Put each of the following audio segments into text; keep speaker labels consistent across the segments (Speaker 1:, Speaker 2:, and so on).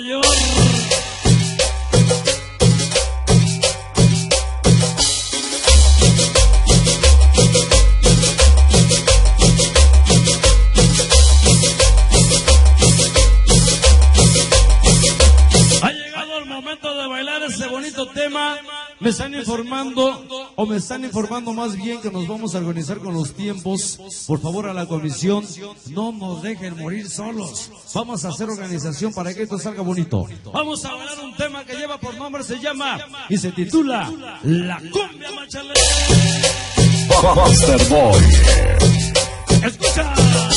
Speaker 1: York. Ha llegado el momento de bailar ese bonito tema. Me están informando, o me están informando más bien, que nos vamos a organizar con los tiempos. Por favor, a la comisión, no nos dejen morir solos. Vamos a hacer organización para que esto salga bonito. Vamos a bailar un tema que lleva por nombre, se llama y se titula La Cumbia Machale.
Speaker 2: Buster Boy.
Speaker 1: Escucha.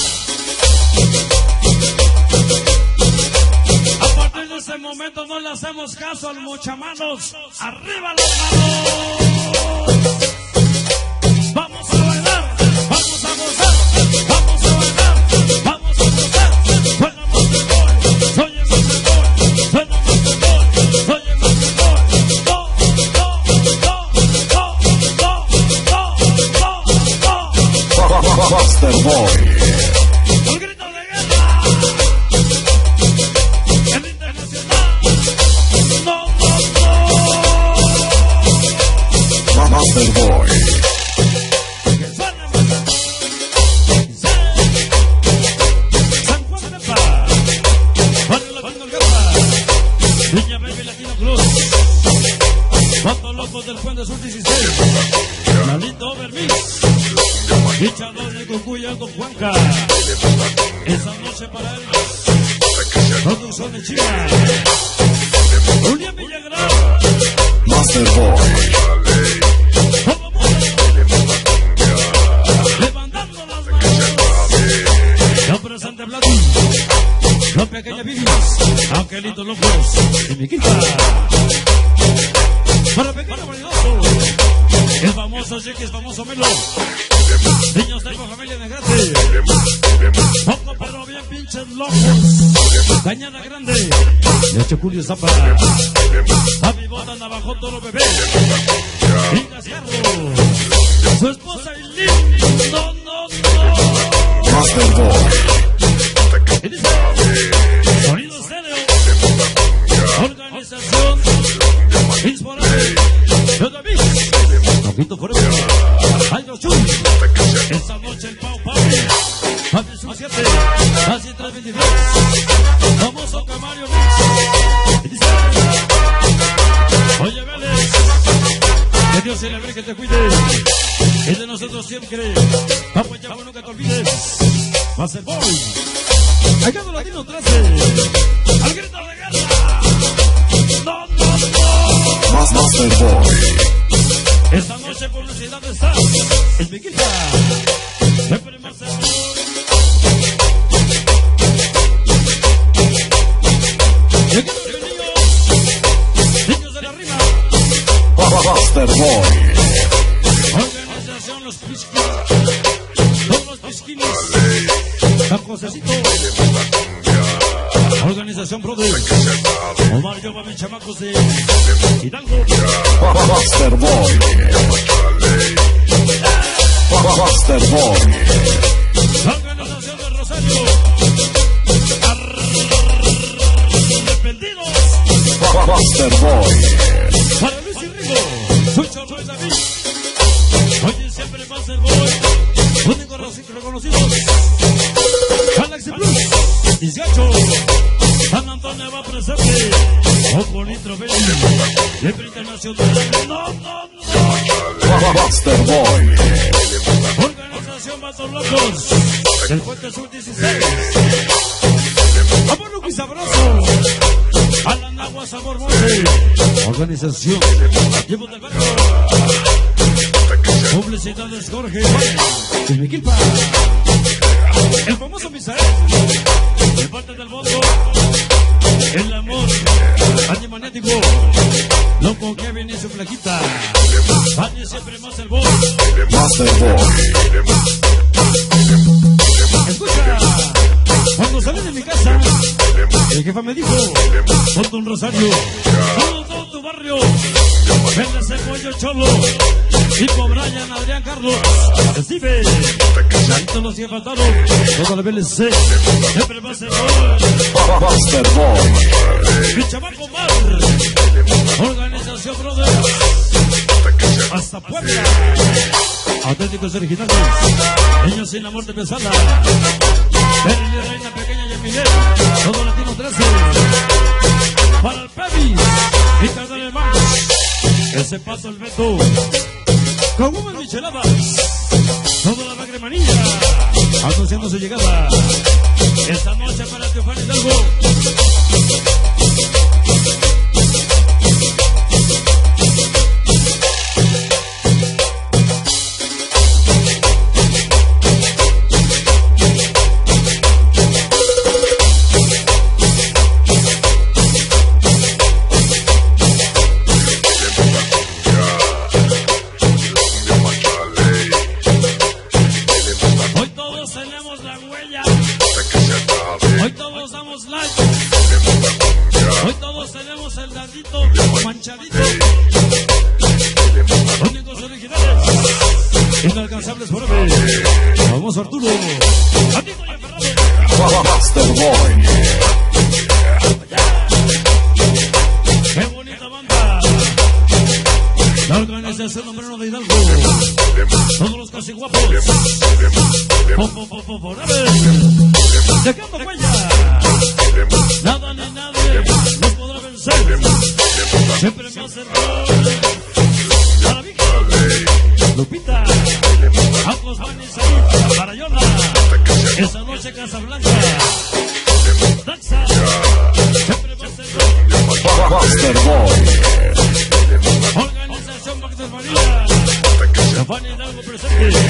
Speaker 1: En ese momento no le hacemos caso al mochamanos. ¡Arriba las manos! Vamos a bailar, vamos a gozar, vamos a bailar, vamos a gozar. Suena Master Boy, soy el Master Boy, suena Master Boy, soy el Master Boy.
Speaker 2: Buster Boy.
Speaker 1: El grito de guerra.
Speaker 2: Buster Boy.
Speaker 1: San Juan de Paz, Barrio Latino Guerra, Viña Baby Latino Club, Vatos Locos del Puente Sur 16, Lalito Overmix, Bichador de Cucuya con Juanca. Esa noche para él, producción de China, Julián Villagrán,
Speaker 2: Buster Boy.
Speaker 1: levantando las manos. Yo presente Vladi, los pequeños Vivis, Angelitos Locos y mi quinta. Para pequeño validoso, el famoso Chiquis, famoso Melo. Niños tengo familia de grande, poco pero bien pinches locos. Cañada Grande, Leche Julio Zapa, Javi Bota, Navajo, Toro Bebé, Hijas Carlos, su esposa Eileen. No.
Speaker 2: Buster Boy.
Speaker 1: Y dice, Sonido Estéreo, Organización Inspirable, Yo David, Coquito Forever, Aldo Chun. Esta noche el Pau Pau, Papi Sur 7, casi 323, famoso Camario Mix. Y dice, oye Vélez, que Dios se le que te cuide, y de nosotros siempre, vamos ya, nunca te olvides. Buster Boy, Callado Latino 13, al grito de guerra. No.
Speaker 2: Buster Boy.
Speaker 1: Esta noche publicidad está en mi quinta. Siempre más seguro. Y aquí los niños de la rima.
Speaker 2: Buster Boy.
Speaker 1: Organización Los Pisquis, todos los pisquinis, Jacosecito, Organización Brother, Omar Yoba, mis chamacos de Hidalgo,
Speaker 2: Buster Boy. Buster Boy.
Speaker 1: Organización del Rosario, Arrepentidos,
Speaker 2: Buster Boy.
Speaker 1: para Luis y Rigo, Sucho Luis David. Oye, siempre Buster Boy, único reconocidos, Galaxy Blues, Isgacho, San Antonio va presente, Oco Nitro Belli, Libre Internacional, no.
Speaker 2: Buster Boy.
Speaker 1: Organización Vatos Locos, del Puente Sur 16, Amor Luco y Sabroso, Alan Agua Sabor Monte, Organización Llevo del Barrio, Publicidades Jorge, el Miquilpa, el famoso Misael, de parte del voto, el amor, animaniático, loco Kevin y su flaquita, Fanny siempre más el voz.
Speaker 2: Buster Boy.
Speaker 1: Escucha, cuando salí de mi casa, el jefa me dijo, ponte un rosario, todo tu barrio, Vélez el Pollo Cholo, Tipo Brian, Adrián Carlos, Steve, todos los que faltaron, todo el BLC, siempre va a ser
Speaker 2: Buster Boy.
Speaker 1: chamaco Mar, Organización Brother, hasta Puebla, auténticos originales, niños sin amor de pesada, Berly, Reina Pequeña y Emilio, todo Latino 13, para el Pevis, y Carnal el Max, ese paso el Beto, con unas micheladas, toda la bagre manilla, anunciando su llegada, esta noche para Teofán Hidalgo. Hoy todos damos like. Hoy todos tenemos el dadito manchadito. Únicos originales, inalcanzables por hoy. Vamos Arturo, Anito y Ferrari.
Speaker 2: Master Boy.
Speaker 1: Qué bonita banda. La organización Hombrero de Hidalgo. Todos los casi guapos. Dejando huella. Nada ni nadie nos podrá vencer. Siempre me hace para Víctor, Lupita, Ambos van y Saúl, para Yona. Esa noche Casablanca, Daxa, siempre me hace
Speaker 2: Master Boy.
Speaker 1: Organización Magdalena María, Teofán Hidalgo presente.